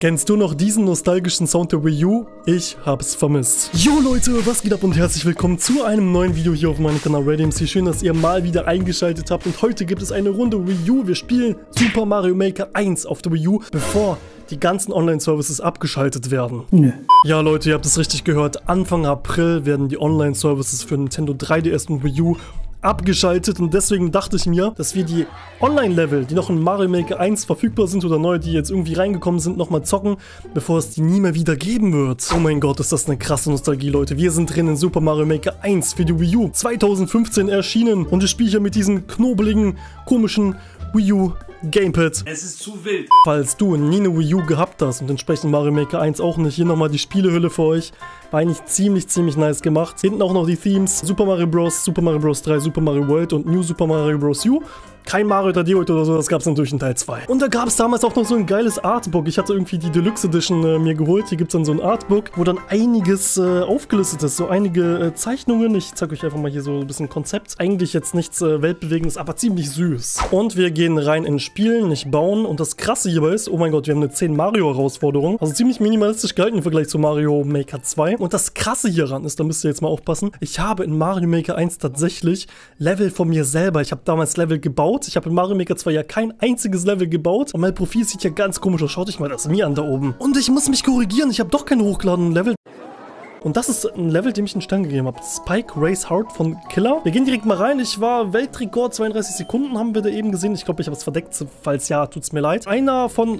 Kennst du noch diesen nostalgischen Sound der Wii U? Ich hab's vermisst. Jo Leute, was geht ab und herzlich willkommen zu einem neuen Video hier auf meinem Kanal RedMC. Schön, dass ihr mal wieder eingeschaltet habt und heute gibt es eine Runde Wii U. Wir spielen Super Mario Maker 1 auf der Wii U, bevor die ganzen Online-Services abgeschaltet werden. Ja Leute, ihr habt es richtig gehört. Anfang April werden die Online-Services für Nintendo 3DS und Wii U abgeschaltet und deswegen dachte ich mir, dass wir die Online-Level, die noch in Mario Maker 1 verfügbar sind oder neu, die jetzt irgendwie reingekommen sind, nochmal zocken, bevor es die nie mehr wieder geben wird. Oh mein Gott, ist das eine krasse Nostalgie, Leute. Wir sind drin in Super Mario Maker 1 für die Wii U. 2015 erschienen und ich spiele hier mit diesem knobeligen, komischen Wii U Gamepad. Es ist zu wild. Falls du nie eine Wii U gehabt hast und entsprechend Mario Maker 1 auch nicht, hier nochmal die Spielehülle für euch. War eigentlich ziemlich nice gemacht. Hinten auch noch die Themes. Super Mario Bros., Super Mario Bros. 3, Super Mario World und New Super Mario Bros. U. Kein Mario 3D World oder so, das gab es natürlich in Teil 2. Und da gab es damals auch noch so ein geiles Artbook. Ich hatte irgendwie die Deluxe Edition mir geholt. Hier gibt es dann so ein Artbook, wo dann einiges aufgelistet ist. So einige Zeichnungen. Ich zeige euch einfach mal hier so ein bisschen Konzept. Eigentlich jetzt nichts Weltbewegendes, aber ziemlich süß. Und wir gehen rein in Spielen, nicht bauen. Und das Krasse hierbei ist, oh mein Gott, wir haben eine 10 Mario Herausforderung. Also ziemlich minimalistisch gehalten im Vergleich zu Mario Maker 2. Und das Krasse hieran ist, da müsst ihr jetzt mal aufpassen, ich habe in Mario Maker 1 tatsächlich Level von mir selber. Ich habe damals Level gebaut. Ich habe in Mario Maker 2 ja kein einziges Level gebaut. Und mein Profil sieht ja ganz komisch aus. Schaut euch mal das mir an da oben. Und ich muss mich korrigieren. Ich habe doch keine hochgeladenen Level. Und das ist ein Level, dem ich einen Stern gegeben habe. Spike Race Hard von Killer. Wir gehen direkt mal rein. Ich war Weltrekord, 32 Sekunden haben wir da eben gesehen. Ich glaube, ich habe es verdeckt. Falls ja, tut's mir leid. Einer von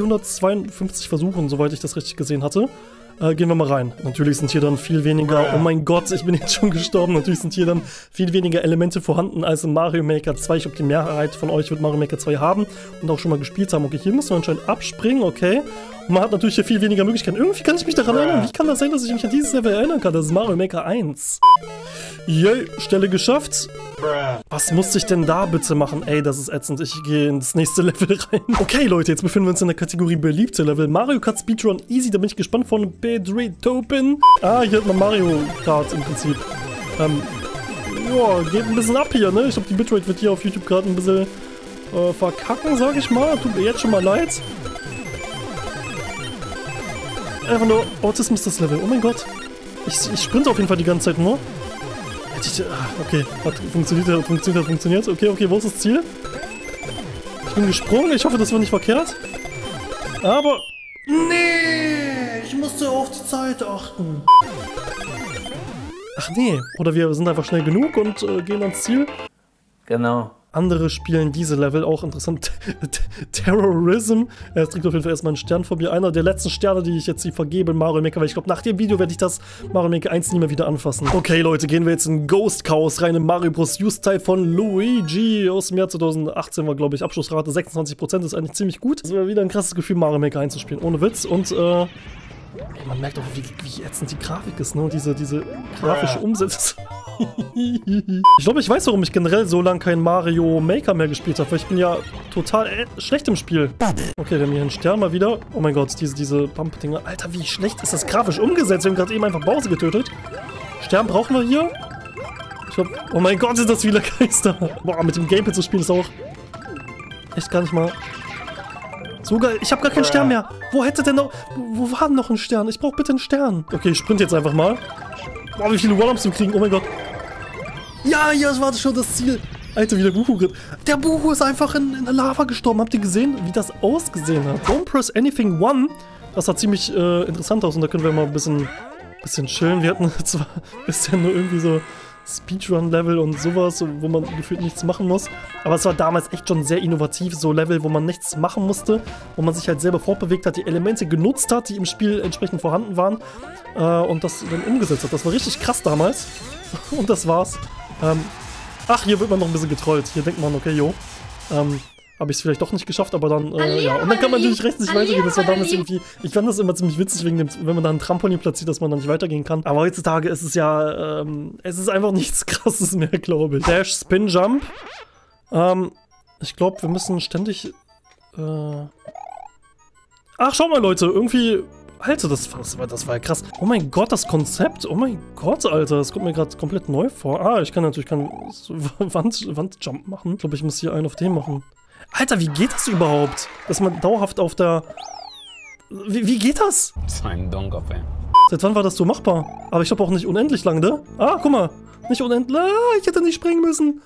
352 Versuchen, soweit ich das richtig gesehen hatte. Gehen wir mal rein. Natürlich sind hier dann viel weniger, oh mein Gott, ich bin jetzt schon gestorben. Natürlich sind hier dann viel weniger Elemente vorhanden als in Mario Maker 2. Ich glaube, die Mehrheit von euch wird Mario Maker 2 haben und auch schon mal gespielt haben. Okay, hier muss man anscheinend abspringen, okay. Und man hat natürlich hier viel weniger Möglichkeiten. Irgendwie kann ich mich daran erinnern. Wie kann das sein, dass ich mich an dieses Level erinnern kann? Das ist Mario Maker 1. Yay, Stelle geschafft. Was musste ich denn da bitte machen? Ey, das ist ätzend. Ich gehe ins nächste Level rein. Okay, Leute, jetzt befinden wir uns in der Kategorie beliebte Level. Mario Kart Speedrun Easy. Da bin ich gespannt von Bedretopin. Ah, hier hat man Mario Kart im Prinzip. Ja, geht ein bisschen ab hier, ne? Ich glaube, die Bitrate wird hier auf YouTube gerade ein bisschen verkacken, sag ich mal. Tut mir jetzt schon mal leid. Einfach nur Autismus das Level. Oh mein Gott. Ich sprinte auf jeden Fall die ganze Zeit nur. Okay, hat funktioniert. Okay, wo ist das Ziel? Ich bin gesprungen. Ich hoffe, das war nicht verkehrt. Aber... Nee! Ich musste auf die Zeit achten. Ach nee. Oder wir sind einfach schnell genug und gehen ans Ziel. Genau. Andere spielen diese Level, auch interessant. Terrorism. Es trägt auf jeden Fall erstmal einen Stern vor mir. Einer der letzten Sterne, die ich jetzt hier vergebe in Mario Maker, weil ich glaube, nach dem Video werde ich das Mario Maker 1 nie mehr wieder anfassen. Okay, Leute, gehen wir jetzt in Ghost Chaos rein, in Mario Bros. U-Style von Luigi aus dem Jahr 2018 war, glaube ich, Abschlussrate 26%, ist eigentlich ziemlich gut. Das war wieder ein krasses Gefühl, Mario Maker 1 zu spielen, ohne Witz. Und, man merkt auch, wie ätzend die Grafik ist, ne? Und diese grafische Umsetzung. Ich glaube, ich weiß, warum ich generell so lange kein Mario Maker mehr gespielt habe, weil ich bin ja total schlecht im Spiel. Okay, wir haben hier einen Stern mal wieder. Oh mein Gott, diese Pump-Dinger. Alter, wie schlecht ist das grafisch umgesetzt? Wir haben gerade eben einfach Bowser getötet. Stern brauchen wir hier. Ich glaube, oh mein Gott, sind das viele Geister. Boah, mit dem Gamepad zu spielen ist auch echt gar nicht mal so geil. Ich habe gar keinen Stern mehr. Wo war denn noch ein Stern? Ich brauche bitte einen Stern. Okay, ich sprinte jetzt einfach mal. Boah, wie viele One-Ups wir kriegen. Oh mein Gott. Ja, das war schon das Ziel. Alter, wie der Buhu geht. Der Buhu ist einfach in der Lava gestorben. Habt ihr gesehen, wie das ausgesehen hat? Don't press anything one. Das sah ziemlich interessant aus und da können wir mal ein bisschen chillen. Wir hatten zwar bisher nur irgendwie so Speedrun-Level und sowas, wo man gefühlt nichts machen muss. Aber es war damals echt schon sehr innovativ, so Level, wo man nichts machen musste, wo man sich halt selber fortbewegt hat, die Elemente genutzt hat, die im Spiel entsprechend vorhanden waren und das dann umgesetzt hat. Das war richtig krass damals. Und das war's. Ach, hier wird man noch ein bisschen getrollt. Hier denkt man, okay, jo, habe ich es vielleicht doch nicht geschafft, aber dann, ja. Und dann kann man natürlich rechts nicht weitergehen. Das war damals irgendwie, ich fand das immer ziemlich witzig, wegen dem, wenn man da ein Trampolin platziert, dass man dann nicht weitergehen kann. Aber heutzutage ist es ja, es ist einfach nichts Krasses mehr, glaube ich. Dash, Spin, Jump. Ich glaube, wir müssen ständig, Ach, schau mal, Leute, irgendwie... Alter, das war ja krass. Oh mein Gott, das Konzept. Oh mein Gott, Alter. Das kommt mir gerade komplett neu vor. Ah, ich kann so Wandjump machen. Ich glaube, ich muss hier einen auf den machen. Alter, wie geht das überhaupt? Dass man dauerhaft auf der Wie geht das? So ein Dummkopf, ey. Seit wann war das so machbar? Aber ich glaube auch nicht unendlich lang, ne? Ah, guck mal. Nicht unendlich. Ah, ich hätte nicht springen müssen.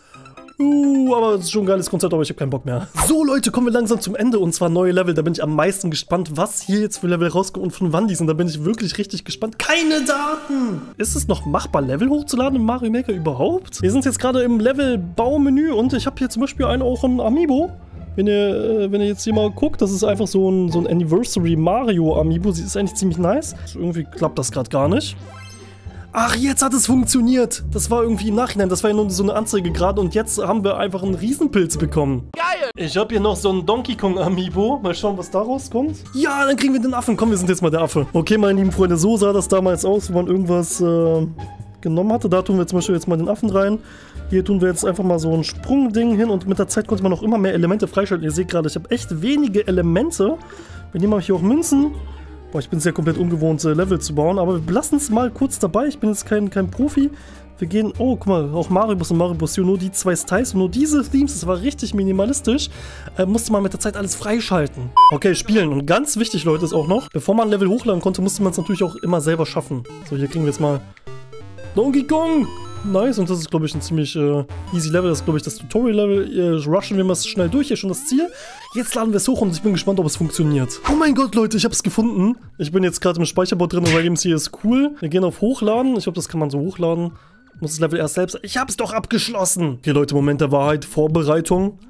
Aber das ist schon ein geiles Konzept, aber ich habe keinen Bock mehr. So, Leute, kommen wir langsam zum Ende und zwar neue Level. Da bin ich am meisten gespannt, was hier jetzt für Level rauskommt und von wann die sind. Da bin ich wirklich richtig gespannt. Keine Daten! Ist es noch machbar, Level hochzuladen im Mario Maker überhaupt? Wir sind jetzt gerade im Level-Baumenü und ich habe hier zum Beispiel auch ein Amiibo. Wenn ihr jetzt hier mal guckt, das ist einfach so ein Anniversary Mario Amiibo. Sie ist eigentlich ziemlich nice. Irgendwie klappt das gerade gar nicht. Ach, jetzt hat es funktioniert. Das war irgendwie im Nachhinein. Das war ja nur so eine Anzeige gerade und jetzt haben wir einfach einen Riesenpilz bekommen. Geil! Ich habe hier noch so ein Donkey Kong Amiibo. Mal schauen, was da rauskommt. Ja, dann kriegen wir den Affen. Komm, wir sind jetzt mal der Affe. Okay, meine lieben Freunde, so sah das damals aus, wenn man irgendwas genommen hatte. Da tun wir zum Beispiel jetzt mal den Affen rein. Hier tun wir jetzt einfach mal so ein Sprungding hin und mit der Zeit konnte man auch immer mehr Elemente freischalten. Ihr seht gerade, ich habe echt wenige Elemente. Wir nehmen hier auch Münzen. Boah, ich bin es ja komplett ungewohnt, Level zu bauen, aber wir lassen es mal kurz dabei. Ich bin jetzt kein Profi. Wir gehen, oh, guck mal, auch Mario Bros und Mario Bros. Nur die zwei Styles und nur diese Themes, das war richtig minimalistisch. Musste man mit der Zeit alles freischalten. Okay, spielen. Und ganz wichtig, Leute, ist auch noch, bevor man ein Level hochladen konnte, musste man es natürlich auch immer selber schaffen. So, hier kriegen wir jetzt mal Donkey Kong. Nice, und das ist, glaube ich, ein ziemlich easy Level. Das ist, glaube ich, das Tutorial-Level. Rushen wir mal schnell durch. Hier schon das Ziel. Jetzt laden wir es hoch und ich bin gespannt, ob es funktioniert. Oh mein Gott, Leute, ich habe es gefunden. Ich bin jetzt gerade im Speicherboard drin und Games hier ist cool. Wir gehen auf Hochladen. Ich glaube, das kann man so hochladen. Muss das Level erst selbst... Ich habe es doch abgeschlossen. Okay, Leute, Moment der Wahrheit. Vorbereitung.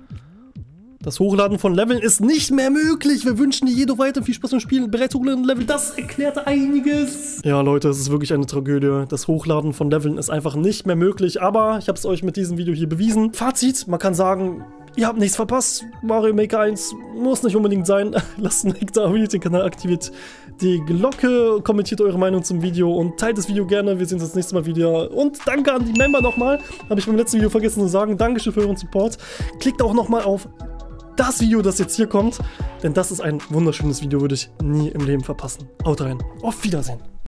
Das Hochladen von Leveln ist nicht mehr möglich. Wir wünschen dir jedoch weiter viel Spaß beim Spielen. Bereits hochgeladen Level, das erklärt einiges. Ja, Leute, es ist wirklich eine Tragödie. Das Hochladen von Leveln ist einfach nicht mehr möglich. Aber ich habe es euch mit diesem Video hier bewiesen. Fazit, man kann sagen, ihr habt nichts verpasst. Mario Maker 1 muss nicht unbedingt sein. Lasst ein Like da, abonniert den Kanal, aktiviert die Glocke, kommentiert eure Meinung zum Video und teilt das Video gerne. Wir sehen uns das nächste Mal wieder. Und danke an die Member nochmal. Habe ich beim letzten Video vergessen zu sagen. Dankeschön für euren Support. Klickt auch nochmal auf das Video, das jetzt hier kommt, denn das ist ein wunderschönes Video, würde ich nie im Leben verpassen. Haut rein. Auf Wiedersehen.